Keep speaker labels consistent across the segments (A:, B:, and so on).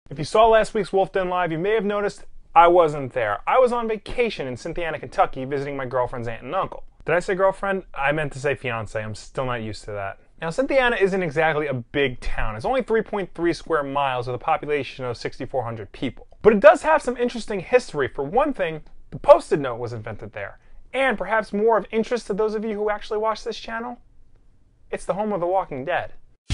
A: If you saw last week's Wolf Den Live, you may have noticed I wasn't there. I was on vacation in Cynthiana, Kentucky, visiting my girlfriend's aunt and uncle. Did I say girlfriend? I meant to say fiance. I'm still not used to that. Now, Cynthiana isn't exactly a big town. It's only 3.3 square miles with a population of 6,400 people. But it does have some interesting history. For one thing, the Post-it note was invented there. And perhaps more of interest to those of you who actually watch this channel, it's the home of The Walking Dead.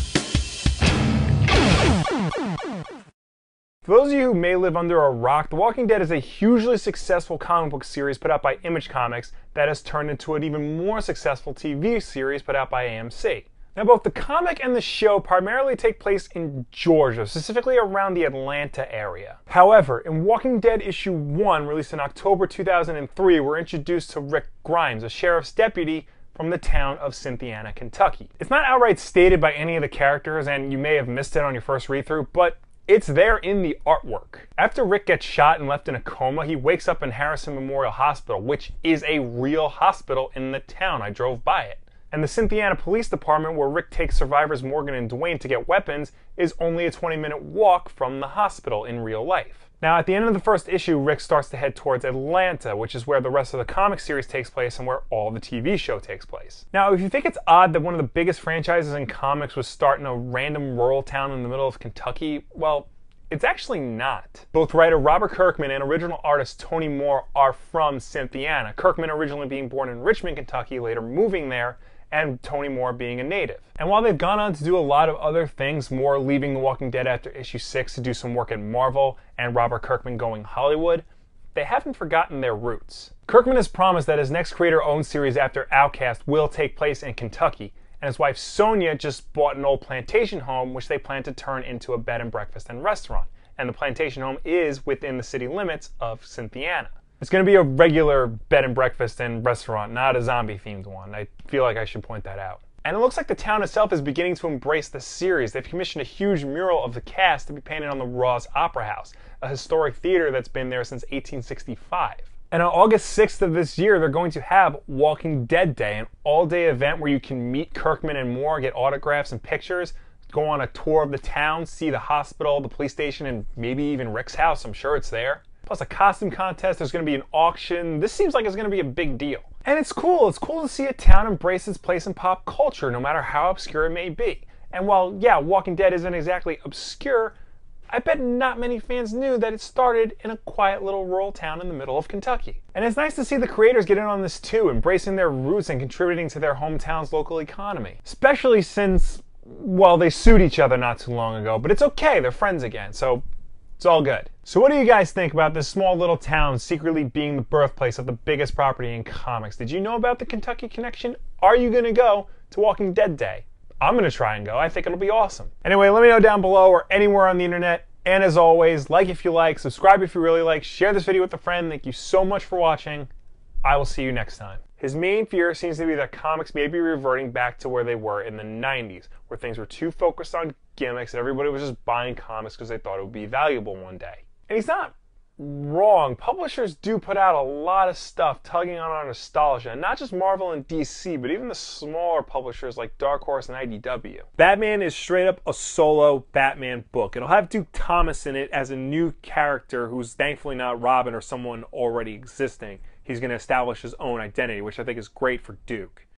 A: For those of you who may live under a rock, The Walking Dead is a hugely successful comic book series put out by Image Comics that has turned into an even more successful TV series put out by AMC. Now, both the comic and the show primarily take place in Georgia, specifically around the Atlanta area. However, in Walking Dead issue 1, released in October 2003, we're introduced to Rick Grimes, a sheriff's deputy from the town of Cynthiana, Kentucky. It's not outright stated by any of the characters, and you may have missed it on your first read-through, but it's there in the artwork. After Rick gets shot and left in a coma, he wakes up in Harrison Memorial Hospital, which is a real hospital in the town. I drove by it. And the Cynthiana Police Department, where Rick takes survivors Morgan and Dwayne to get weapons, is only a 20-minute walk from the hospital in real life. Now, at the end of the first issue, Rick starts to head towards Atlanta, which is where the rest of the comic series takes place and where all the TV show takes place. Now, if you think it's odd that one of the biggest franchises in comics was starting a random rural town in the middle of Kentucky, well, it's actually not. Both writer Robert Kirkman and original artist Tony Moore are from Cynthiana, Kirkman originally being born in Richmond, Kentucky, later moving there, and Tony Moore being a native. And while they've gone on to do a lot of other things, Moore leaving The Walking Dead after issue 6 to do some work at Marvel, and Robert Kirkman going Hollywood, they haven't forgotten their roots. Kirkman has promised that his next creator-owned series after Outcast will take place in Kentucky, and his wife Sonia just bought an old plantation home which they plan to turn into a bed and breakfast and restaurant. And the plantation home is within the city limits of Cynthiana. It's going to be a regular bed and breakfast and restaurant, not a zombie-themed one. I feel like I should point that out. And it looks like the town itself is beginning to embrace the series. They've commissioned a huge mural of the cast to be painted on the Ross Opera House, a historic theater that's been there since 1865. And on August 6th of this year, they're going to have Walking Dead Day, an all-day event where you can meet Kirkman and Moore, get autographs and pictures, go on a tour of the town, see the hospital, the police station, and maybe even Rick's house. I'm sure it's there. Plus a costume contest, there's going to be an auction. This seems like it's going to be a big deal. And it's cool. It's cool to see a town embrace its place in pop culture, no matter how obscure it may be. And while, yeah, Walking Dead isn't exactly obscure, I bet not many fans knew that it started in a quiet little rural town in the middle of Kentucky. And it's nice to see the creators get in on this too, embracing their roots and contributing to their hometown's local economy. Especially since, well, they sued each other not too long ago, but it's okay, they're friends again, so it's all good. So what do you guys think about this small little town secretly being the birthplace of the biggest property in comics? Did you know about the Kentucky connection? Are you going to go to Walking Dead Day? I'm going to try and go. I think it'll be awesome. Anyway, let me know down below or anywhere on the internet. And as always, like if you like, subscribe if you really like, share this video with a friend. Thank you so much for watching. I will see you next time. His main fear seems to be that comics may be reverting back to where they were in the 90s, where things were too focused on gimmicks and everybody was just buying comics because they thought it would be valuable one day. And he's not wrong. Publishers do put out a lot of stuff tugging on our nostalgia, and not just Marvel and DC, but even the smaller publishers like Dark Horse and IDW. Batman is straight up a solo Batman book. It'll have Duke Thomas in it as a new character who's thankfully not Robin or someone already existing. He's going to establish his own identity, which I think is great for Duke.